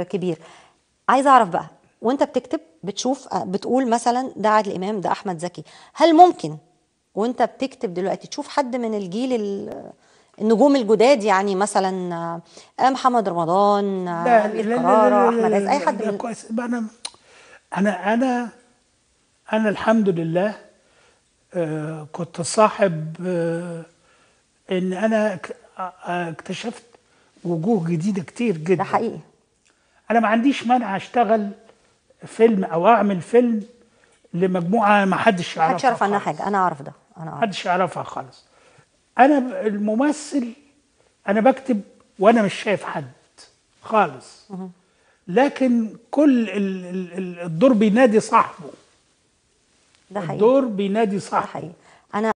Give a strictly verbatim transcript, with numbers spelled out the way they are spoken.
كبير. عايزه اعرف بقى، وانت بتكتب بتشوف بتقول مثلا ده عادل امام ده احمد زكي، هل ممكن وانت بتكتب دلوقتي تشوف حد من الجيل النجوم الجداد، يعني مثلا محمد رمضان، لا لا امير لا كرارة، لا احمد عز، اي لا لا حد لا من؟ كويس. يبقى انا انا انا انا الحمد لله آه، كنت صاحب آه، ان انا اك- آه، اكتشفت وجوه جديده كتير ده جدا. حقيقي. انا ما عنديش مانع اشتغل فيلم او اعمل فيلم لمجموعه ما حدش ما حدش يعرفها يعرف عنها حاجه، خالص، انا اعرف ده، انا ما اعرف. حدش يعرفها خالص. انا ب- الممثل، انا بكتب وانا مش شايف حد خالص، لكن كل ال- ال- ال- الدور بينادي صاحبه، ده حقيقي. الدور بينادي ده صاحبه. حقيقي. انا